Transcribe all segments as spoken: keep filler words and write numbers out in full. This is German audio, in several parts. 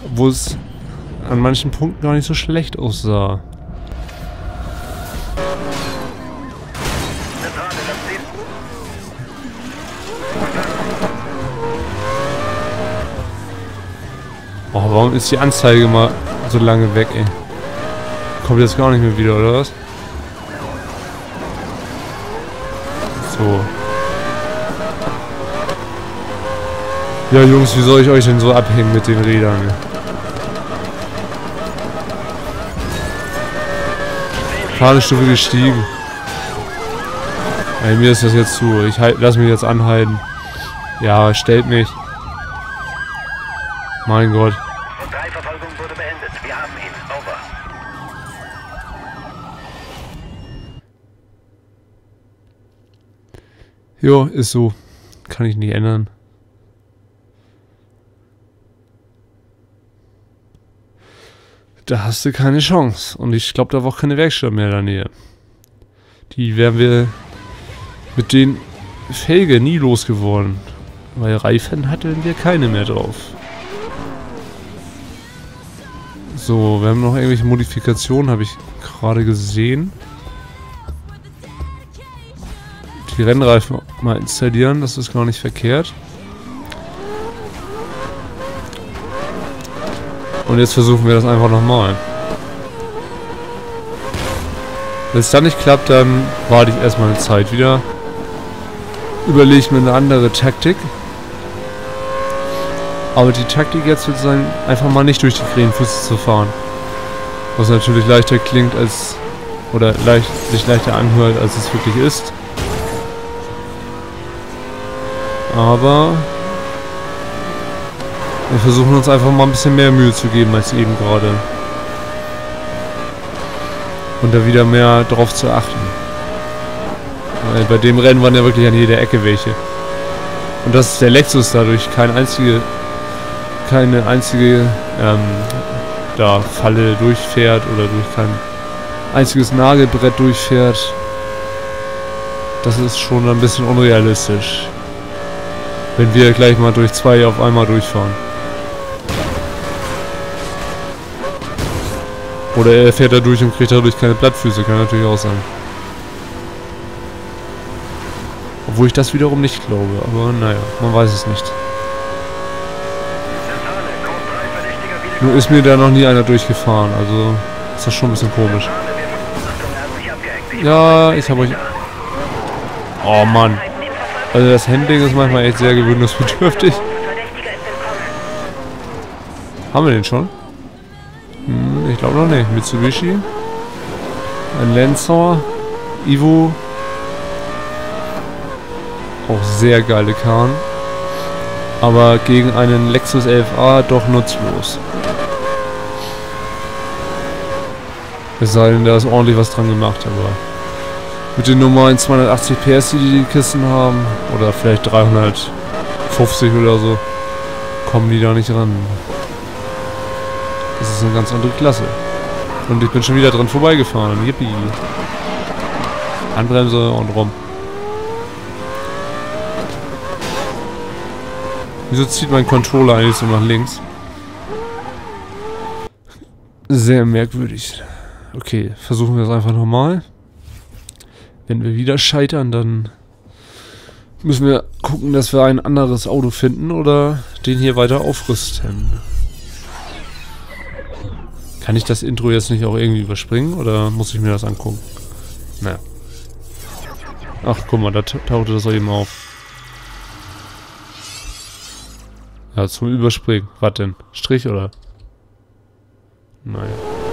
Obwohl es an manchen Punkten gar nicht so schlecht aussah. Oh, warum ist die Anzeige mal so lange weg, ey? Kommt jetzt gar nicht mehr wieder, oder was? So. Ja, Jungs, wie soll ich euch denn so abhängen mit den Rädern? Fahrstufe gestiegen. Ey, mir ist das jetzt zu. Ich halt, lass mich jetzt anhalten. Ja, stellt mich. Mein Gott. drei Verfolgung wurde beendet. Wir haben ihn. Over. Jo, ist so. Kann ich nicht ändern. Da hast du keine Chance. Und ich glaube, da war auch keine Werkstatt mehr in der Nähe. Die wären wir mit den Felge nie losgeworden. Weil Reifen hatten wir keine mehr drauf. So, wir haben noch irgendwelche Modifikationen, habe ich gerade gesehen. Die Rennreifen mal installieren, das ist gar nicht verkehrt. Und jetzt versuchen wir das einfach nochmal. Wenn es dann nicht klappt, dann warte ich erstmal eine Zeit wieder. Überlege mir eine andere Taktik. Aber die Taktik jetzt wird sein, einfach mal nicht durch die Krähenfüße zu fahren. Was natürlich leichter klingt als, oder leicht, sich leichter anhört, als es wirklich ist. Aber wir versuchen uns einfach mal ein bisschen mehr Mühe zu geben als eben gerade. Und da wieder mehr drauf zu achten. Weil bei dem Rennen waren ja wirklich an jeder Ecke welche. Und das ist der Lexus dadurch kein einzige, keine einzige ähm, da Falle durchfährt oder durch kein einziges Nagelbrett durchfährt. Das ist schon ein bisschen unrealistisch. Wenn wir gleich mal durch zwei auf einmal durchfahren. Oder er fährt da durch und kriegt dadurch keine Plattfüße, kann natürlich auch sein. Obwohl ich das wiederum nicht glaube, aber naja, man weiß es nicht. Nur ist mir da noch nie einer durchgefahren, also ist das schon ein bisschen komisch. Ja, ich habe euch... Oh Mann. Also das Handling ist manchmal echt sehr gewöhnungsbedürftig. Haben wir den schon? Hm, ich glaube noch nicht. Mitsubishi. Ein Lancer. Evo. Auch sehr geile Karren. Aber gegen einen Lexus L F A doch nutzlos. Es sei denn, da ist ordentlich was dran gemacht, aber mit den normalen zweihundertachtzig P S, die die Kisten haben, oder vielleicht dreihundertfünfzig oder so, kommen die da nicht ran. Das ist eine ganz andere Klasse. Und ich bin schon wieder dran vorbeigefahren. Yippie. Handbremse und rum. Wieso zieht mein Controller eigentlich so nach links? Sehr merkwürdig. Okay, versuchen wir es einfach nochmal. Wenn wir wieder scheitern, dann müssen wir gucken, dass wir ein anderes Auto finden oder den hier weiter aufrüsten. Kann ich das Intro jetzt nicht auch irgendwie überspringen oder muss ich mir das angucken? Naja. Ach, guck mal, da tauchte das auch eben auf. Ja, zum Überspringen. Was denn? Strich oder? Naja.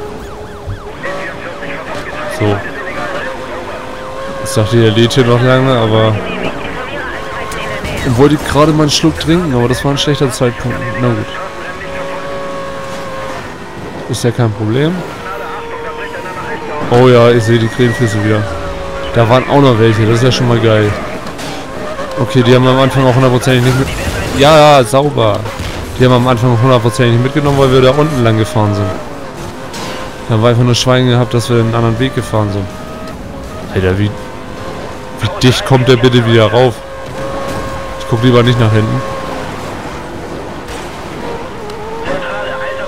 So. Ich dachte, der lädt hier noch lange, aber... Ich wollte gerade mal einen Schluck trinken, aber das war ein schlechter Zeitpunkt. Na gut. Ist ja kein Problem. Oh ja, ich sehe die Krähenfüße wieder. Da waren auch noch welche, das ist ja schon mal geil. Okay, die haben am Anfang auch hundertprozentig nicht mit... Ja, ja, sauber. Die haben am Anfang hundertprozentig nicht mitgenommen, weil wir da unten lang gefahren sind. Da haben wir einfach nur Schwein gehabt, dass wir einen anderen Weg gefahren sind. Alter, wie... Wie dicht kommt der bitte wieder rauf? Ich guck lieber nicht nach hinten.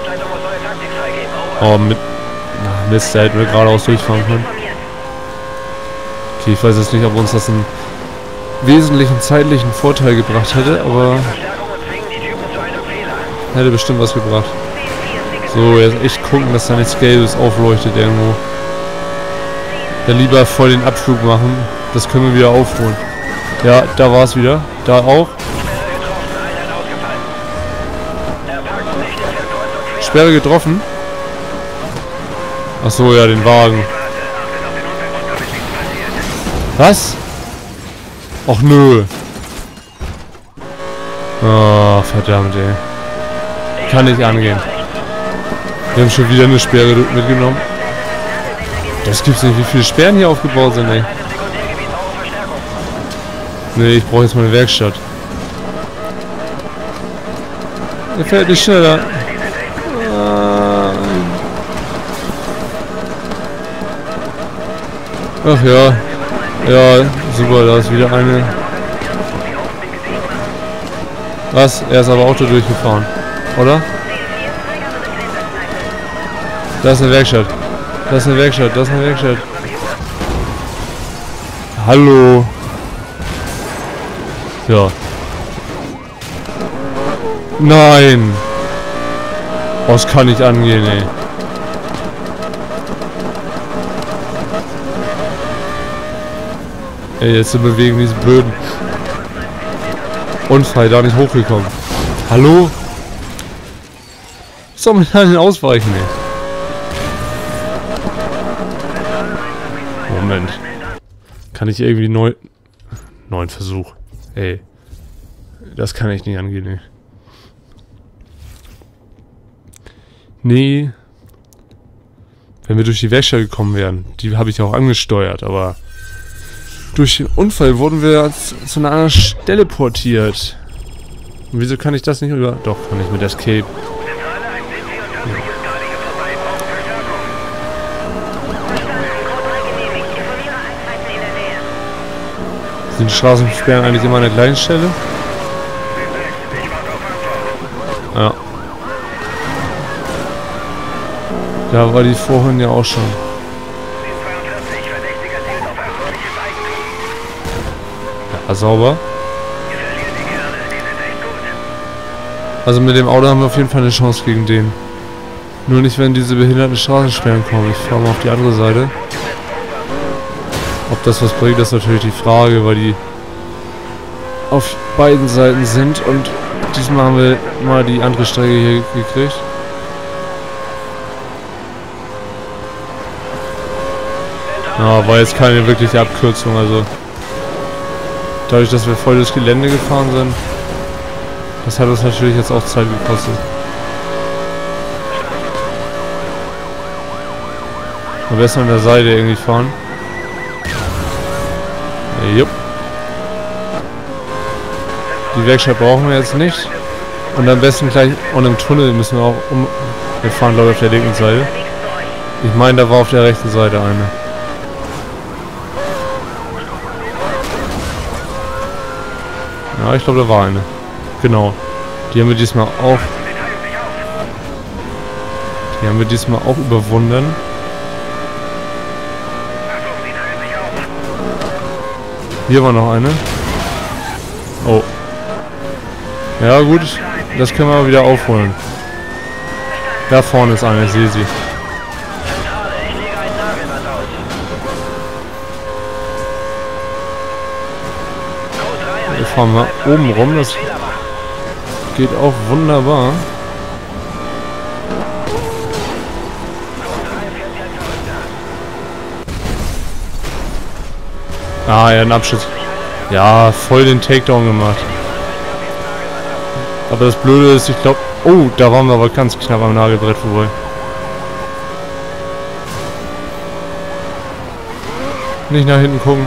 Oh, mit... Ach, Mist, da hätten wir geradeaus durchfahren können. Okay, ich weiß jetzt nicht, ob uns das einen wesentlichen zeitlichen Vorteil gebracht hätte, aber... Hätte bestimmt was gebracht. So, jetzt echt gucken, dass da nichts Gelbes aufleuchtet irgendwo. Dann lieber voll den Abflug machen. Das können wir wieder aufholen. Ja, da war es wieder. Da auch. Sperre getroffen. Ach so, ja, den Wagen. Was? Och nö. Oh, verdammt, ey. Kann nicht angehen. Wir haben schon wieder eine Sperre mitgenommen. Das gibt's nicht, wie viele Sperren hier aufgebaut sind, ey. Nee, ich brauche jetzt mal eine Werkstatt. Er fährt nicht schneller. Ach ja. Ja, super, da ist wieder eine. Was? Er ist aber auch da durchgefahren. Oder? Da ist eine Werkstatt. Da ist eine Werkstatt. Da ist eine Werkstatt. Hallo. Ja. Nein. Oh, das kann nicht angehen, ey. Ey, jetzt sind wir wegen diesen Böden. Unfall, da nicht hochgekommen. Hallo? Was soll man da denn ausweichen, ey? Moment. Kann ich irgendwie neu... Neuen Versuch. Ey. Das kann ich nicht angehen, ey. Nee. Wenn wir durch die Werkstatt gekommen wären. Die habe ich auch angesteuert, aber... Durch den Unfall wurden wir zu einer anderen Stelle portiert. Und wieso kann ich das nicht über... Doch, kann ich mit Escape. Sind die Straßensperren eigentlich immer an der gleichen Stelle? Ja. Da war die vorhin ja auch schon. Ja, sauber. Also mit dem Auto haben wir auf jeden Fall eine Chance gegen den. Nur nicht, wenn diese behinderten Straßensperren kommen. Ich fahre mal auf die andere Seite. Ob das was bringt, ist natürlich die Frage, weil die auf beiden Seiten sind und diesmal haben wir mal die andere Strecke hier gekriegt. Ja, war jetzt keine wirkliche Abkürzung, also dadurch, dass wir voll durchs Gelände gefahren sind, das hat uns natürlich jetzt auch Zeit gekostet. Am besten an der Seite irgendwie fahren. Jupp. Die Werkstatt brauchen wir jetzt nicht. Und am besten gleich... Und im Tunnel müssen wir auch um... Wir fahren glaube ich auf der linken Seite. Ich meine, da war auf der rechten Seite eine. Ja, ich glaube, da war eine. Genau. Die haben wir diesmal auch... Die haben wir diesmal auch überwunden. Hier war noch eine. Oh. Ja gut, das können wir wieder aufholen. Da vorne ist eine, ich sehe sie. Wir fahren mal oben rum, das geht auch wunderbar. Ah, er hat einen Abschluss. Ja, voll den Takedown gemacht. Aber das Blöde ist, ich glaube... Oh, da waren wir aber ganz knapp am Nagelbrett vorbei. Nicht nach hinten gucken.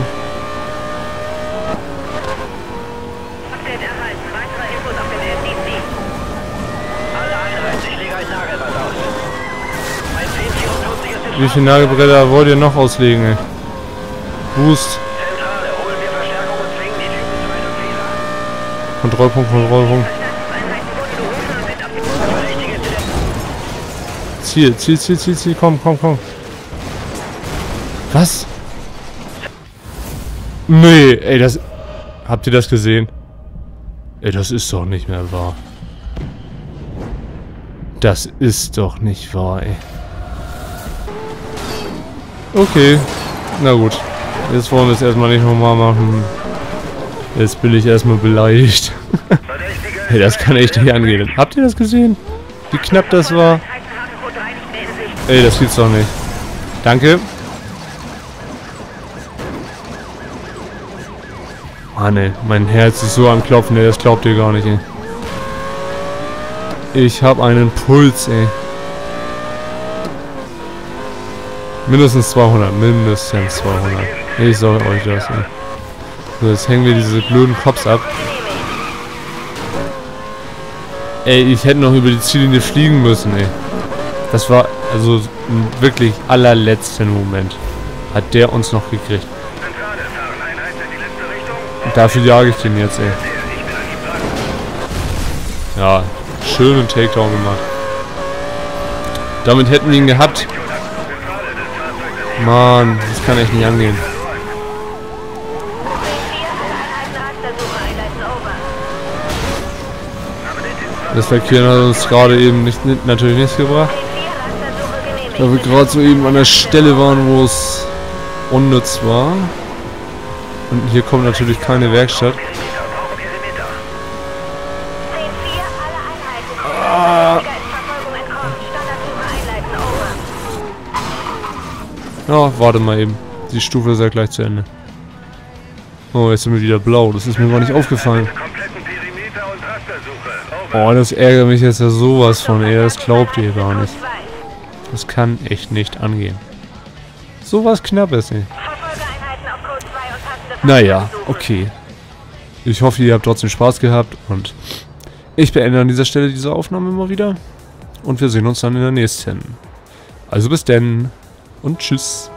Wie viele Nagelbretter wollt ihr noch auslegen, ey? Boost. Kontrollpunkt, Kontrollpunkt. Ziel, Ziel, Ziel, Ziel, Ziel, komm, komm, komm. Was? Nee, ey, das... Habt ihr das gesehen? Ey, das ist doch nicht mehr wahr. Das ist doch nicht wahr, ey. Okay. Na gut. Jetzt wollen wir es erstmal nicht nochmal machen. Jetzt bin ich erstmal beleidigt. Hey, das kann echt nicht angehen. Habt ihr das gesehen? Wie knapp das war? Ey, das gibt's doch nicht. Danke. Mann, ey, mein Herz ist so am Klopfen, ey, das glaubt ihr gar nicht, ey. Ich hab einen Puls, ey. Mindestens zweihundert, mindestens zweihundert. Ich sag euch das, ey. So, jetzt hängen wir diese blöden Cops ab. Ey, ich hätte noch über die Ziellinie fliegen müssen, ey. Das war, also, im wirklich allerletzten Moment hat der uns noch gekriegt. Und dafür jage ich den jetzt, ey. Ja, schönen Takedown gemacht. Damit hätten wir ihn gehabt. Mann, das kann echt nicht angehen. Das Verkehren hat uns gerade eben nicht, nicht, natürlich nichts gebracht. Da wir gerade so eben an der Stelle waren, wo es unnütz war. Und hier kommt natürlich keine Werkstatt. Ah. Ja, warte mal eben. Die Stufe ist ja gleich zu Ende. Oh, jetzt sind wir wieder blau. Das ist mir gar nicht aufgefallen. Oh, das ärgert mich jetzt ja sowas von, ey. Das glaubt ihr gar nicht. Das kann echt nicht angehen. Sowas Knappes, ey. Naja, okay. Ich hoffe, ihr habt trotzdem Spaß gehabt und ich beende an dieser Stelle diese Aufnahme immer wieder. Und wir sehen uns dann in der nächsten. Also bis denn und tschüss.